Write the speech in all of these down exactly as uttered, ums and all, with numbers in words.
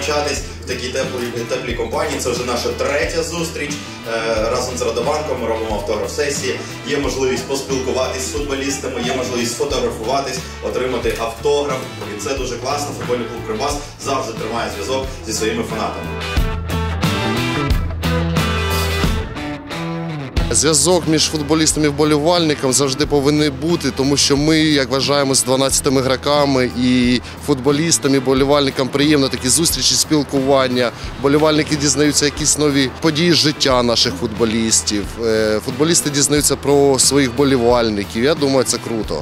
зустрічатись в такій теплій, теплій компанії. Це вже наша третя зустріч. Разом з Радобанком ми робимо автограф-сесії. Є можливість поспілкуватись з футболістами, є можливість сфотографуватись, отримати автограф. І це дуже класно. Футбольний клуб «Кривбас» завжди тримає зв'язок зі своїми фанатами. Зв'язок між футболістом і вболівальником завжди повинен бути, тому що ми, як вважаємо, з дванадцятими гравцями і футболістам, і вболівальникам приємно такі зустрічі, спілкування. Вболівальники дізнаються якісь нові події з життя наших футболістів. Футболісти дізнаються про своїх вболівальників. Я думаю, це круто.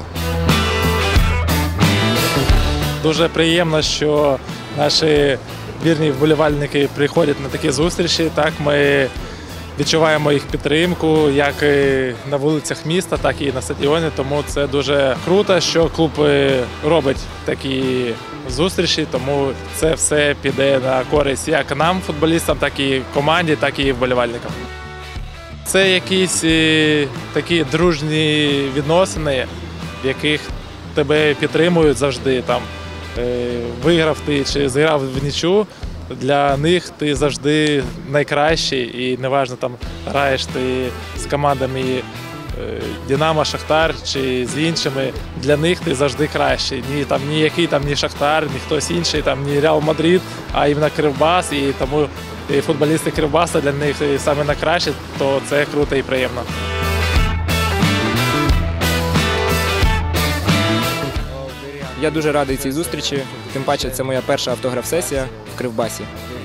Дуже приємно, що наші вірні вболівальники приходять на такі зустрічі. Так, ми відчуваємо їх підтримку як на вулицях міста, так і на стадіоні. Тому це дуже круто, що клуб робить такі зустрічі, тому це все піде на користь як нам, футболістам, так і команді, так і вболівальникам. Це якісь такі дружні відносини, в яких тебе підтримують завжди. Там, виграв ти чи зіграв в нічу, для них ти завжди найкращий, і неважно, там граєш ти з командами Динамо, Шахтар чи з іншими, для них ти завжди кращий. Ні там ніякий там ні Шахтар, ні хтось інший, там ні Реал Мадрид, а іменно Кривбас, і тому і футболісти Кривбаса для них саме найкращі, то це круто і приємно. Я дуже радий цій зустрічі, тим паче це моя перша автограф-сесія в Кривбасі.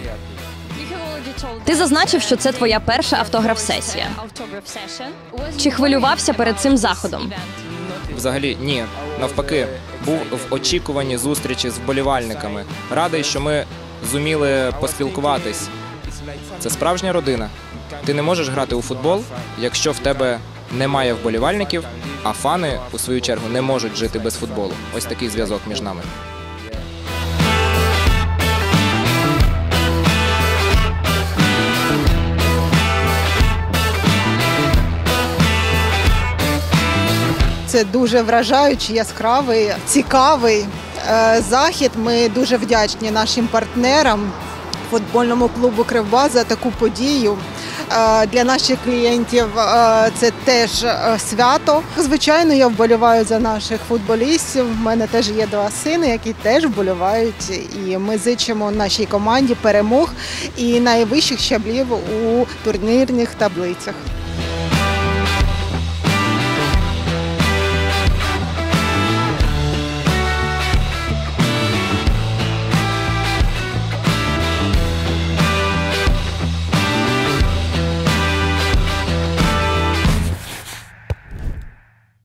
Ти зазначив, що це твоя перша автограф-сесія. Чи хвилювався перед цим заходом? Взагалі ні. Навпаки, був в очікуванні зустрічі з вболівальниками. Радий, що ми зуміли поспілкуватись. Це справжня родина. Ти не можеш грати у футбол, якщо в тебе немає вболівальників, а фани, у свою чергу, не можуть жити без футболу. Ось такий зв'язок між нами. Це дуже вражаючий, яскравий, цікавий захід. Ми дуже вдячні нашим партнерам, футбольному клубу «Кривбас» за таку подію. Для наших клієнтів це теж свято. Звичайно, я вболіваю за наших футболістів. У мене теж є два сини, які теж вболівають. І ми зичимо нашій команді перемог і найвищих щаблів у турнірних таблицях.